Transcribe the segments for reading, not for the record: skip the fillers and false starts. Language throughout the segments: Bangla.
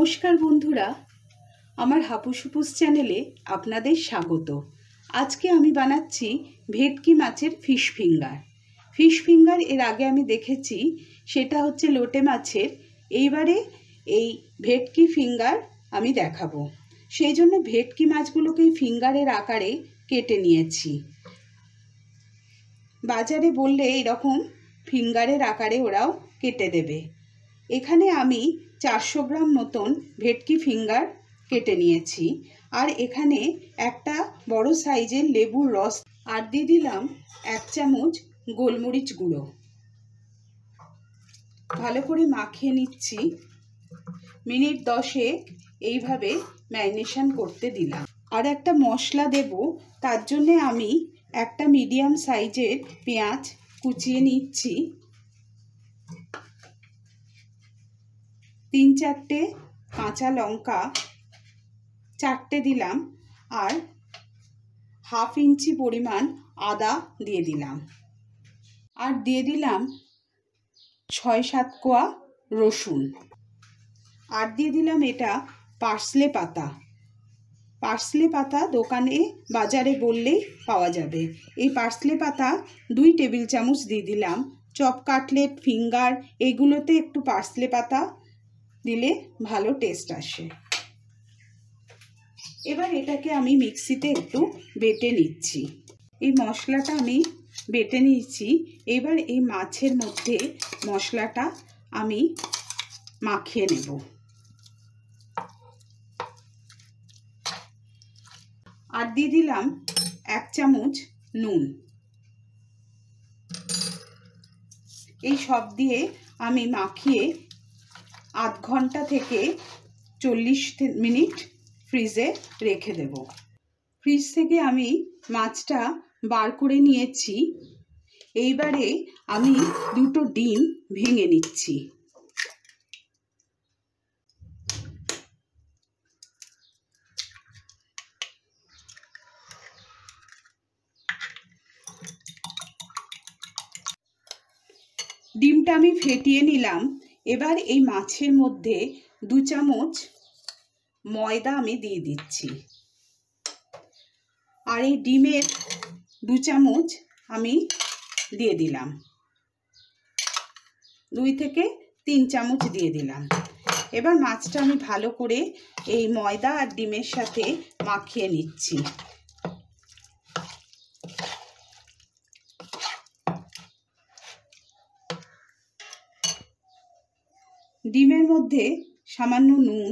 নমস্কার বন্ধুরা, আমার হাপুসুপুস চ্যানেলে আপনাদের স্বাগত। আজকে আমি বানাচ্ছি ভেটকি মাছের ফিশ ফিঙ্গার। ফিশ ফিঙ্গার এর আগে আমি দেখেছি, সেটা হচ্ছে লোটে মাছের। এইবারে এই ভেটকি ফিঙ্গার আমি দেখাবো। সেই জন্য ভেটকি মাছগুলোকে ফিঙ্গারের আকারে কেটে নিয়েছি। বাজারে বললে এরকম ফিঙ্গারের আকারে ওরাও কেটে দেবে। এখানে আমি 400 গ্রাম মতন ভেটকি ফিঙ্গার কেটে নিয়েছি। আর এখানে একটা বড় সাইজের লেবুর রস আর দিয়ে দিলাম 1 চামচ গোলমরিচ গুঁড়ো। ভালো করে মাখিয়ে নিচ্ছি। মিনিট 10 এইভাবে ম্যারিনেশন করতে দিলাম। আর একটা মশলা দেব, তার জন্যে আমি একটা মিডিয়াম সাইজের পেঁয়াজ কুচিয়ে নিচ্ছি। 3-4টে কাঁচা লঙ্কা 4টে দিলাম। আর ½ ইঞ্চি পরিমাণ আদা দিয়ে দিলাম। আর দিয়ে দিলাম 6-7 কোয়া রসুন। আর দিয়ে দিলাম এটা পার্সলে পাতা। পার্সলে পাতা দোকানে বাজারে বললেই পাওয়া যাবে। এই পার্সলে পাতা 2 টেবিল চামচ দিয়ে দিলাম। চপ কাটলেট, ফিঙ্গার এগুলোতে একটু পার্সলে পাতা দিলে ভালো টেস্ট আসে। এবার এটাকে আমি মিক্সিতে একটু বেটে নিচ্ছি। এই মশলাটা আমি বেটে নিয়েছি। এবার এই মাছের মধ্যে মশলাটা আমি মাখিয়ে নেব। আর দিয়ে দিলাম 1 চামচ নুন। এই সব দিয়ে আমি মাখিয়ে আধ ঘন্টা থেকে 40 মিনিট ফ্রিজে রেখে দেব। ফ্রিজ থেকে আমি মাছটা বার করে নিয়েছি। এইবারে আমি 2টো ডিম ভেঙে নিচ্ছি। ডিমটা আমি ফেটিয়ে নিলাম। এবার এই মাছের মধ্যে 2 চামচ ময়দা আমি দিয়ে দিচ্ছি। আর এই ডিমের 2 চামচ আমি দিয়ে দিলাম। 2 থেকে 3 চামচ দিয়ে দিলাম। এবার মাছটা আমি ভালো করে এই ময়দা আর ডিমের সাথে মাখিয়ে নিচ্ছি। ডিমের মধ্যে সামান্য নুন,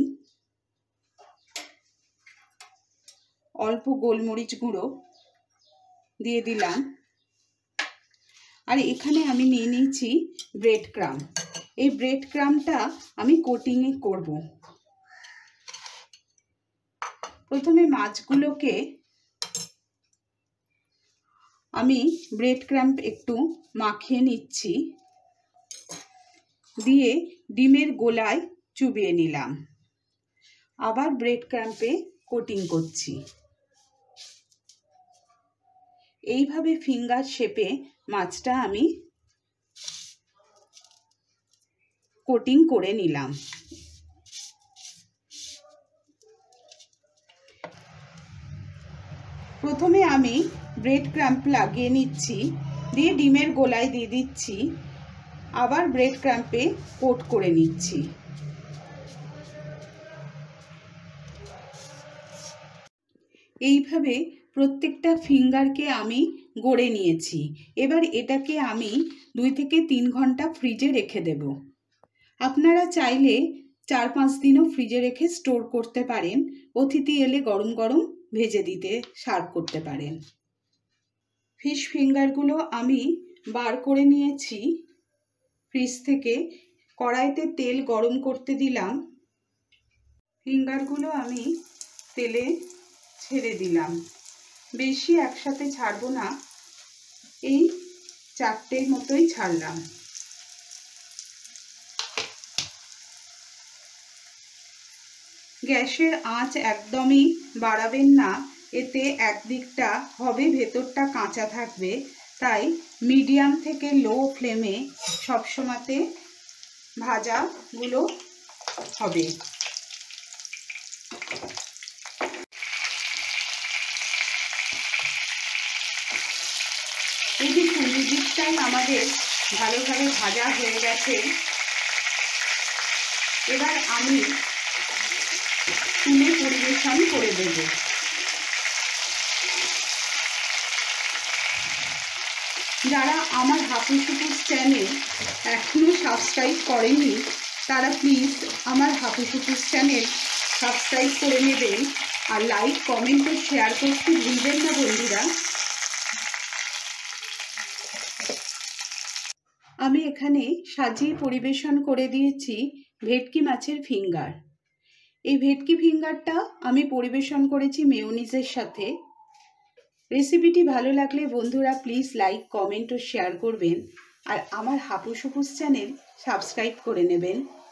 অল্প গোলমরিচ গুঁড়ো দিয়ে দিলাম। আর এখানে আমি নিয়ে নিয়েছি ব্রেড ক্রাম্ব। এই ব্রেড ক্রাম্বটা আমি কোটিংয়ে করব। প্রথমে মাছগুলোকে আমি ব্রেড ক্রাম্ব একটু মাখিয়ে নিচ্ছি। দিয়ে ডিমের গোলায় চুবিয়ে নিলাম। আবার ব্রেড ক্রাম্বে কোটিং করছি। এইভাবে ফিঙ্গার শেপে মাছটা আমি কোটিং করে নিলাম। প্রথমে আমি ব্রেড ক্রাম্ব লাগিয়ে নিচ্ছি, দিয়ে ডিমের গোলায় দিয়ে দিচ্ছি। আবার ব্রেড ক্রাম্বে কোট করে নিচ্ছি। এইভাবে প্রত্যেকটা ফিঙ্গারকে আমি গড়ে নিয়েছি। এবার এটাকে আমি 2 থেকে 3 ঘন্টা ফ্রিজে রেখে দেব। আপনারা চাইলে 4-5 দিনও ফ্রিজে রেখে স্টোর করতে পারেন। অতিথি এলে গরম গরম ভেজে দিতে সার্ভ করতে পারেন। ফিশ ফিঙ্গারগুলো আমি বার করে নিয়েছি ফ্রিজ থেকে। কড়াইতে তেল গরম করতে দিলাম। ফিঙ্গারগুলো আমি তেলে ছেড়ে দিলাম। বেশি একসাথে ছাড়বো না, এই 4টে মতোই ছাড়লাম। গ্যাসের আঁচ একদমই বাড়াবেন না, এতে একদিকটা হবে ভেতরটা কাঁচা থাকবে। তাই মিডিয়াম থেকে লো ফ্লেমে সবসময়তে ভাজাগুলো হবে। টাইম আমাদের ভালোভাবে ভাজা হয়ে গেছে। এবার আমি তুলে পরিবেশন করে দেব। যারা আমার হাপুস হুপুস চ্যানেল এখনও সাবস্ক্রাইব করেনি তারা প্লিজ আমার হাপুস হুপুস চ্যানেল সাবস্ক্রাইব করে নেবেন, আর লাইক কমেন্ট ও শেয়ার করতে ভুলবেন না বন্ধুরা। আমি এখানে সাজিয়ে পরিবেশন করে দিয়েছি ভেটকি মাছের ফিঙ্গার। এই ভেটকি ফিঙ্গারটা আমি পরিবেশন করেছি মেয়োনিজের সাথে। রেসিপিটি ভালো লাগলে বন্ধুরা প্লিজ লাইক কমেন্ট ও শেয়ার করবেন, আর আমার হাপুস হুপুস চ্যানেল সাবস্ক্রাইব করে নেবেন।